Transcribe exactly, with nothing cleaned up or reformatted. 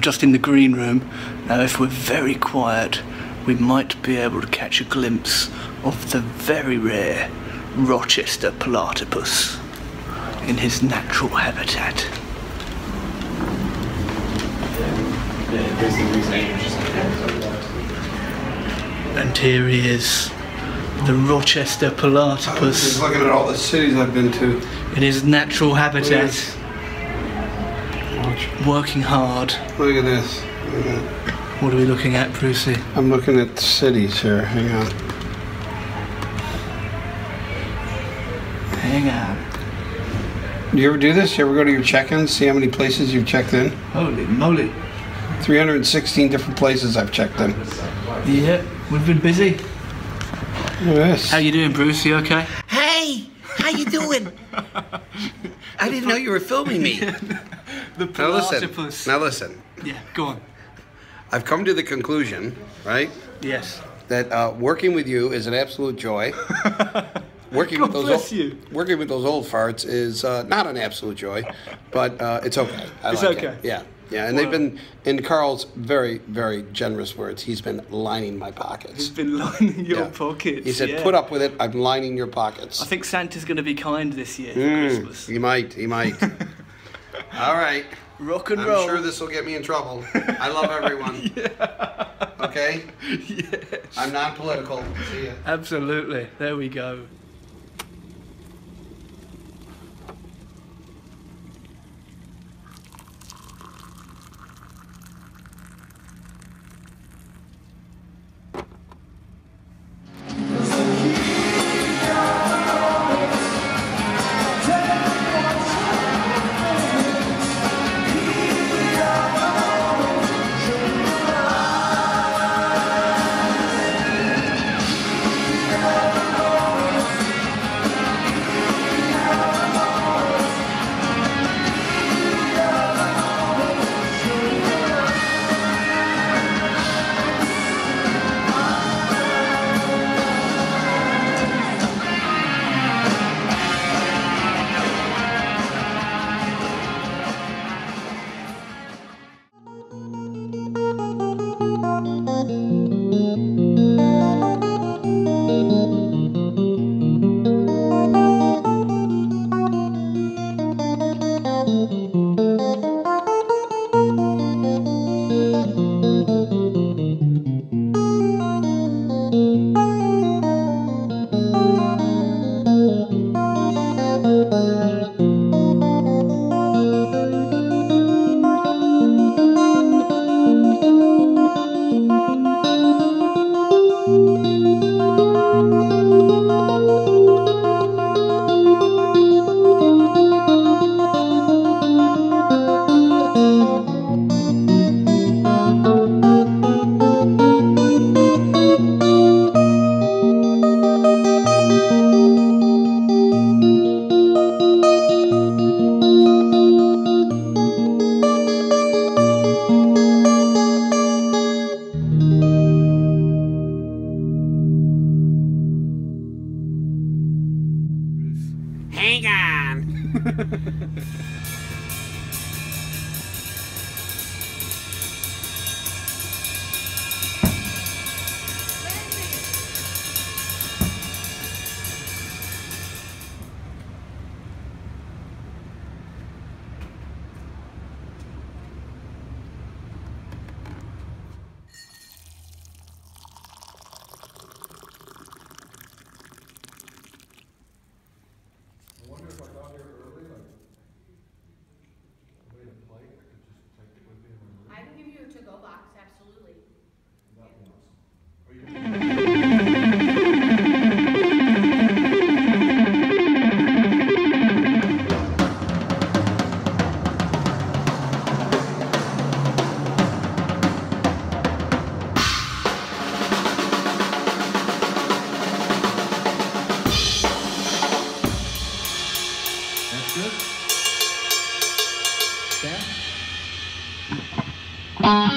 just in the green room. Now if we're very quiet, we might be able to catch a glimpse of the very rare Rochester platypus in his natural habitat. And here he is, the Rochester platypus. Just looking at all the cities I've been to. In his natural habitat. Working hard. Look at this. Look at that. What are we looking at, Brucey? I'm looking at the cities here. Hang on. Hang on. Do you ever do this? You ever go to your check-ins, see how many places you've checked in? Holy moly. three hundred sixteen different places I've checked in. Yeah, we've been busy. Look at this. How you doing, Bruce? You okay? Hey, how you doing? I didn't know you were filming me. The Now listen. platypus. Now listen. Yeah, go on. I've come to the conclusion, right, Yes. that uh, working with you is an absolute joy. Working God with those bless old, you. working with those old farts is uh, not an absolute joy, but uh, it's okay. I It's like okay. It. Yeah, yeah, and Well- they've been, in Carl's very, very generous words, he's been lining my pockets. He's been lining your Yeah. pockets. He said, yeah. "Put up with it. I'm lining your pockets." I think Santa's going to be kind this year for Mm, Christmas. he might. He might. All right. Rock and I'm roll. sure this will get me in trouble. I love everyone. Yeah. Okay. Yes. I'm not political. See ya. Absolutely. There we go. Hang on. I can give you a to-go box, absolutely. That's good. Stand.